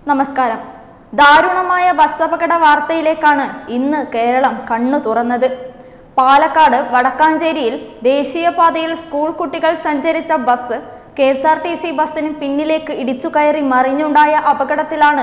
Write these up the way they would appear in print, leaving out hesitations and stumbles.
നമസ്കാരം. ദാരുണമായ ബസ് അപകട വാർത്തയിലേക്കാണ് ഇന്ന് കേരളം കണ്ണു തുറന്നത്. പാലക്കാട് വടക്കാഞ്ചേരിയിൽ ദേശീയപാതയിൽ സ്കൂൾ കുട്ടികൾ സഞ്ചരിച്ച ബസ് KSRTC ബസ്സിന് പിന്നിലേക്ക് ഇടിച്ചു കയറി മറിഞ്ഞുണ്ടായ അപകടത്തിലാണ്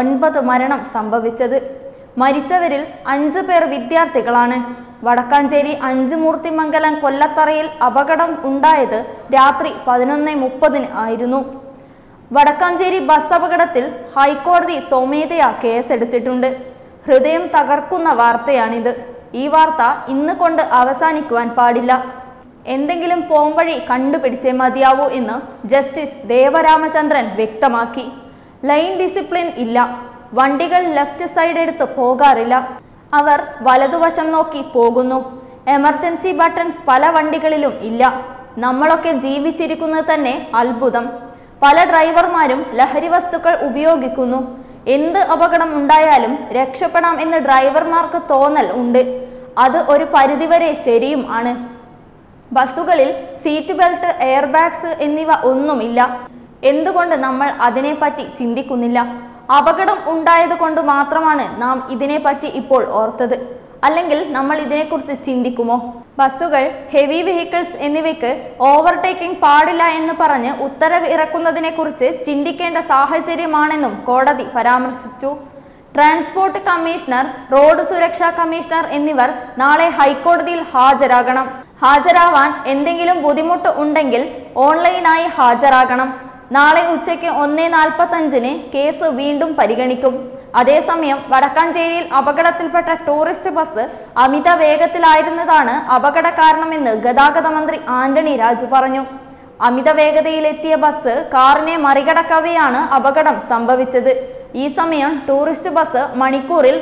9 മരണം സംഭവിച്ചത്. മരിച്ചവരിൽ 5 പേർ വിദ്യാർത്ഥികളാണ്. വടക്കാഞ്ചേരി അഞ്ചുമൂർത്തിമംഗലം കൊല്ലത്തറയിൽ അപകടം ഉണ്ടായത് രാത്രി 11:30 ആയിരുന്നു. വടക്കാഞ്ചേരി ബസ് അപകടത്തിൽ ഹൈക്കോടതി സ്വമേധയാ കേസെടുത്തിട്ടുണ്ട്. ഹൃദയം തകർക്കുന്ന വാർത്തയാണിത്. ഈ വാർത്ത ഇന്ന് കൊണ്ട് അവസാനിക്കുവാൻ പാടില്ല. എന്തെങ്കിലും പോംവഴി കണ്ടുപിടിച്ചേ മതിയാവൂ എന്ന് ജസ്റ്റിസ് ദേവരാമചന്ദ്രൻ വ്യക്തമാക്കി. ലൈൻ ഡിസിപ്ലിൻ ഇല്ല. വണ്ടികൾ ലെഫ്റ്റ് സൈഡ് എടുത്ത് പോകാറില്ല. അവർ വലതുവശം നോക്കി പോകുന്നു. എമർജൻസി ബട്ടൺസ് പല വണ്ടികളിലും ഇല്ല. നമ്മളൊക്കെ ജീവിച്ചിരിക്കുന്നത് തന്നെ അത്ഭുതം. പല ഡ്രൈവർമാരും ലഹരി വസ്തുക്കൾ ഉപയോഗിക്കുന്നു. എന്ത് അപകടം ഉണ്ടായാലും രക്ഷപ്പെടാം എന്ന് ഡ്രൈവർമാർക്ക് തോന്നൽ ഉണ്ട്. അത് ഒരു പരിധിവരെ ശരിയും ആണ്. ബസ്സുകളിൽ സീറ്റ് ബെൽറ്റ്, എയർ ബാഗ്സ് എന്നിവ ഒന്നുമില്ല. എന്തുകൊണ്ട് നമ്മൾ അതിനെപ്പറ്റി ചിന്തിക്കുന്നില്ല? അപകടം ഉണ്ടായത് കൊണ്ട് മാത്രമാണ് നാം ഇതിനെപ്പറ്റി ഇപ്പോൾ ഓർത്തത്. അല്ലെങ്കിൽ നമ്മൾ ഇതിനെക്കുറിച്ച് ചിന്തിക്കുമോ? ബസ്സുകൾ, ഹെവി വെഹിക്കിൾസ് എന്നിവയ്ക്ക് ഓവർടേക്കിംഗ് പാടില്ല എന്ന് പറഞ്ഞ് ഉത്തരവ് ഇറക്കുന്നതിനെ കുറിച്ച് ചിന്തിക്കേണ്ട സാഹചര്യമാണെന്നും കോടതി പരാമർശിച്ചു. ട്രാൻസ്പോർട്ട് കമ്മീഷണർ, റോഡ് സുരക്ഷാ കമ്മീഷണർ എന്നിവർ നാളെ ഹൈക്കോടതിയിൽ ഹാജരാകണം. ഹാജരാവാൻ എന്തെങ്കിലും ബുദ്ധിമുട്ട് ഉണ്ടെങ്കിൽ ഓൺലൈനായി ഹാജരാകണം. നാളെ ഉച്ചയ്ക്ക് 1:45 കേസ് വീണ്ടും പരിഗണിക്കും. അതേസമയം വടക്കാഞ്ചേരിയിൽ അപകടത്തിൽപ്പെട്ട ടൂറിസ്റ്റ് ബസ് അമിത വേഗത്തിലായിരുന്നതാണ് അപകട കാരണമെന്ന് ഗതാഗത മന്ത്രി ആന്റണി രാജു പറഞ്ഞു. അമിത വേഗതയിലെത്തിയ ബസ് കാറിനെ മറികടക്കവെയാണ് അപകടം സംഭവിച്ചത്. ഈ സമയം ടൂറിസ്റ്റ് ബസ് മണിക്കൂറിൽ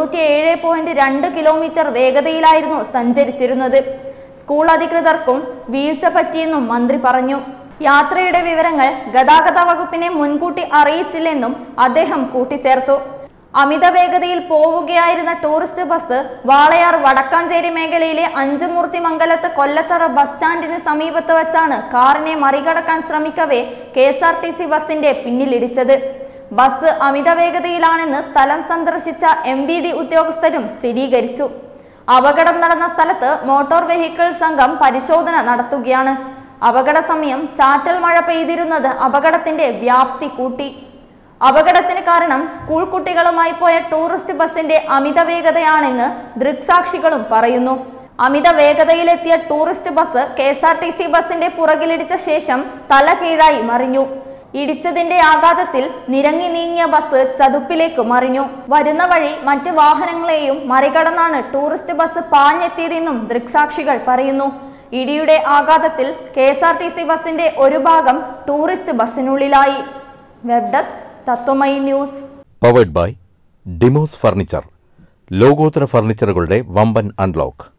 97.2 കിലോമീറ്റർ വേഗതയിലായിരുന്നു സഞ്ചരിച്ചിരുന്നത്. സ്കൂൾ അധികൃതർക്കും വീഴ്ച പറ്റിയെന്നും മന്ത്രി പറഞ്ഞു. യാത്രയുടെ വിവരങ്ങൾ ഗതാഗത വകുപ്പിനെ മുൻകൂട്ടി അറിയിച്ചില്ലെന്നും അദ്ദേഹം കൂട്ടിച്ചേർത്തു. അമിത വേഗതയിൽ പോവുകയായിരുന്ന ടൂറിസ്റ്റ് ബസ് വാളയാർ വടക്കാഞ്ചേരി മേഖലയിലെ അഞ്ചുമൂർത്തിമംഗലത്ത് കൊല്ലത്തറ ബസ് സ്റ്റാൻഡിന് സമീപത്ത് വച്ചാണ് കാറിനെ മറികടക്കാൻ ശ്രമിക്കവേ KSRTC ബസിന്റെ പിന്നിലിടിച്ചത്. ബസ് അമിത വേഗതയിലാണെന്ന് സ്ഥലം സന്ദർശിച്ച MVD ഉദ്യോഗസ്ഥരും സ്ഥിരീകരിച്ചു. അപകടം നടന്ന സ്ഥലത്ത് മോട്ടോർ വെഹിക്കിൾ സംഘം പരിശോധന നടത്തുകയാണ്. അപകട സമയം ചാറ്റൽ മഴ പെയ്തിരുന്നത് അപകടത്തിന്റെ വ്യാപ്തി കൂട്ടി. അപകടത്തിന് കാരണം സ്കൂൾ കുട്ടികളുമായി പോയ ടൂറിസ്റ്റ് ബസിന്റെ അമിത വേഗതയാണെന്ന് ദൃക്സാക്ഷികളും പറയുന്നു. അമിത വേഗതയിലെത്തിയ ടൂറിസ്റ്റ് ബസ് KSRTC ബസിന്റെ പുറകിലിടിച്ച ശേഷം തല കീഴായി മറിഞ്ഞു. ഇടിച്ചതിന്റെ ആഘാതത്തിൽ നിരങ്ങി നീങ്ങിയ ബസ് ചതുപ്പിലേക്ക് മറിഞ്ഞു. വരുന്ന വഴി മറ്റ് വാഹനങ്ങളെയും മറികടന്നാണ് ടൂറിസ്റ്റ് ബസ് പാഞ്ഞെത്തിയതെന്നും ദൃക്സാക്ഷികൾ പറയുന്നു. ഇടിയുടെ ആഘാതത്തിൽ KSRTC ബസിന്റെ ഒരു ഭാഗം ടൂറിസ്റ്റ് ബസിനുള്ളിലായി. Web desk Tatwamayi news. Powered by ഡിമോസ് ഫർണിച്ചർ. ലോകോത്തര ഫർണിച്ചറുകളുടെ വമ്പൻ അൺലോക്ക്.